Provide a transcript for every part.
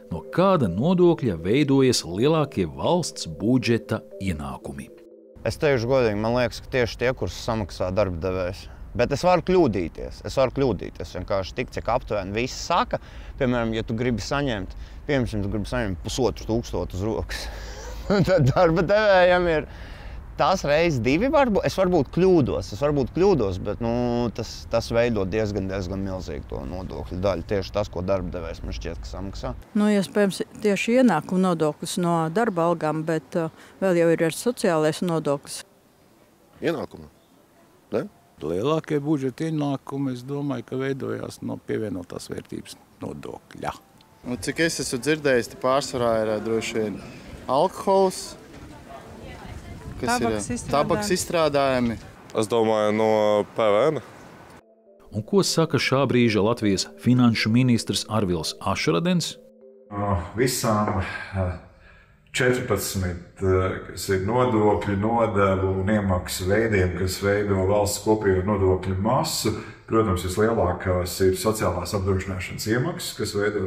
no kāda nodokļa veidojas lielākie valsts budžeta ienākumi. Es teikšu godīgi, man liekas, ka tieši tie, kurus samaksā darba devējs. Bet es varu kļūdīties. Vienkārši tik, cik aptuveni visi saka. Piemēram, ja tu gribi saņemt, 1500 uz rokas, tad darba devējam ir tās reizes 2 varbūt. Es varbūt kļūdos, bet tas veido diezgan milzīgi to nodokļu daļu. Tieši tas, ko darba devējs man šķiet, ka samaksā. Iespējams, tieši ienākuma nodoklis no darba algām, bet vēl jau ir sociālais nodoklis. Ienākuma? Ne? Lielākie budžeta ienākumi, es domāju, ka veidojās no pievienotās vērtības nodokļa. Cik es esmu dzirdējis, pārsvarā ir droši vien alkohols, tabaks izstrādājumi. Es domāju, no PVN. Un ko saka šā brīža Latvijas finanšu ministrs Arvils Ašradens? Visām 14, kas ir nodokļu, nodevu un iemaksu veidiem, kas veido valsts kopējo nodokļu masu. Protams, vislielākās ir sociālās apdrošināšanas iemaksas, kas veido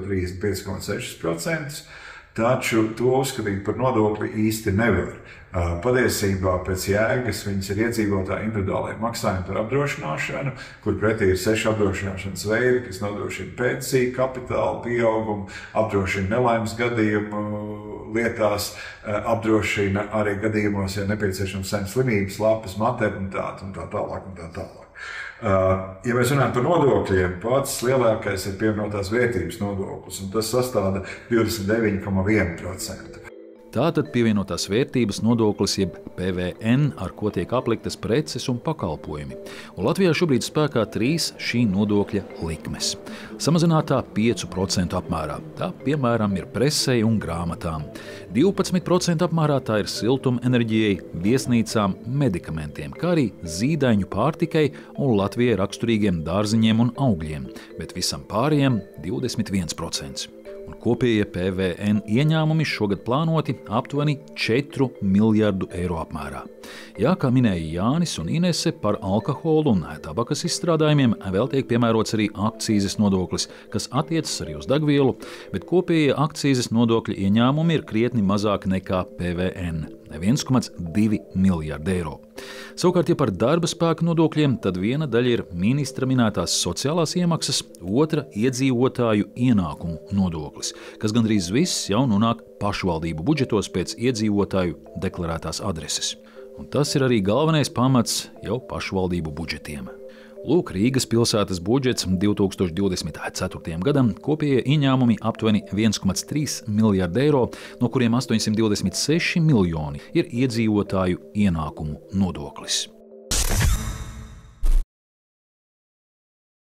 35,6%. Taču to uzskatīt par nodokli īsti nevar. Patiesībā pēc jēgas viņas ir iedzīvotāji individuālajiem maksājumi par apdrošināšanu, kur pretī ir 6 apdrošināšanas veidi, kas nodrošina pensiju, kapitāla pieaugumu, apdrošina nelaimes gadījumu lietās, apdrošina arī gadījumos, ja nepieciešams saņemt slimības lapas, maternitāti un tā tālāk. Ja mēs runājam par nodokļiem, pats lielākais ir pievienotās vērtības nodoklis, un tas sastāda 29,1%. Tātad pievienotās vērtības nodoklis jeb PVN, ar ko tiek apliktas preces un pakalpojumi. Un Latvijā šobrīd spēkā 3 šī nodokļa likmes. Samazinātā 5% apmērā. Tā, piemēram, ir presei un grāmatām. 12% apmērā tā ir siltumenerģijai, viesnīcām, medikamentiem, kā arī zīdaiņu pārtikai un Latvijai raksturīgiem dārziņiem un augļiem, bet visam pārējiem 21%. Un kopējie PVN ieņēmumi šogad plānoti aptuveni 4 miljardu eiro apmērā. Jā, kā minēja Jānis un Inese, par alkoholu un tabakas izstrādājumiem vēl tiek piemērots arī akcīzes nodoklis, kas attiecas arī uz degvielu, bet kopējie akcīzes nodokļa ieņēmumi ir krietni mazāki nekā PVN – 1,2 miljardi eiro. Savukārt, ja par darba spēka nodokļiem, tad viena daļa ir ministra minētās sociālās iemaksas, otra iedzīvotāju ienākumu nodoklis, kas gandrīz viss jau nonāk pašvaldību budžetos pēc iedzīvotāju deklarētās adreses. Un tas ir arī galvenais pamats jau pašvaldību budžetiem. Lūk, Rīgas pilsētas budžets 2024. gadam kopējie ieņēmumi aptuveni 1,3 miljardi eiro, no kuriem 826 miljoni ir iedzīvotāju ienākumu nodoklis.